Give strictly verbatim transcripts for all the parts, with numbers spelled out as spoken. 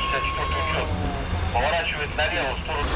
шестьдесят четвёртый учет. Поворачивает налево в сторону.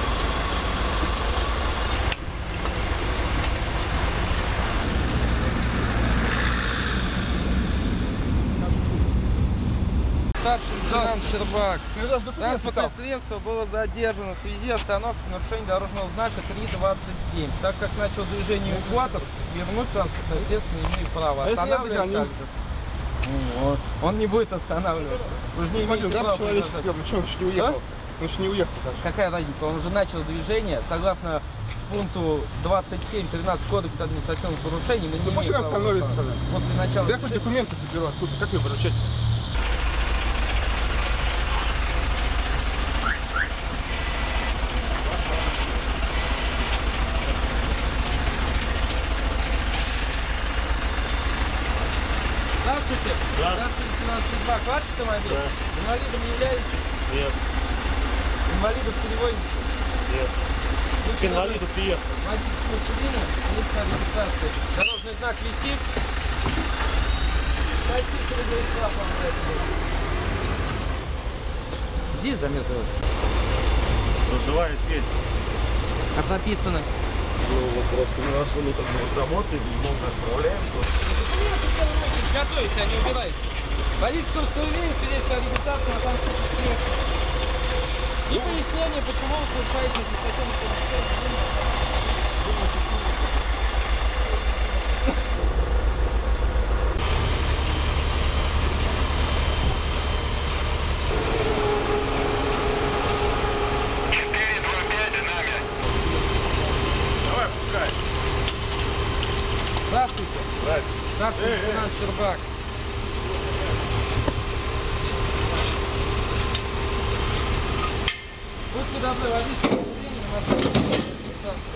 Старший лейтенант Щербак. Транспортное средство было задержано в связи с остановкой нарушения дорожного знака три двадцать семь. Так как начал движение экватор, вернуть транспортное средство не имеет права. Останавливать также. Вот. Он не будет останавливаться. Вы же не имеете права. Почему он еще не уехал? Он еще не уехал, Саша. Какая разница? Он уже начал движение согласно пункту двадцать семь тринадцать Кодекса административных нарушений. Мы не Ну, пусть он остановится. После начала. Я хоть документы соберу оттуда. Как ее выручать? Здравствуйте. Да. Старший лейтенант Щербак, ваш автомобиль? Да. Инвалидом не являетесь? Нет, Инвалидов перевозите? нет. Вы К инвалиду приехал. водительское удостоверение, лица регистрации. Дорожный знак висит. Садитесь, вы говорите, вам за это будет. Иди за метр. Проживает здесь. Как написано? Ну, вот просто у нас мы как бы работаем, много отправляем. Готовите, а не убирайте. Водительское удостоверение, свидетельство о регистрации на транспортных средствах. И пояснение, почему вы совершаете административное нарушение. четыре два пять с нами. Давай, пускай. Здравствуйте. Здравствуйте. Старший лейтенант Щербак. Будьте добры, водительское удостоверение на транспортной регистрации.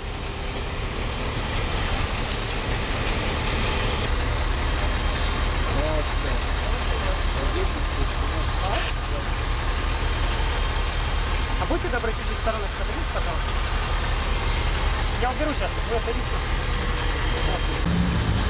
А будьте добры, чуть-чуть в сторону отойдите, пожалуйста. Я уберу сейчас, вы отойдите.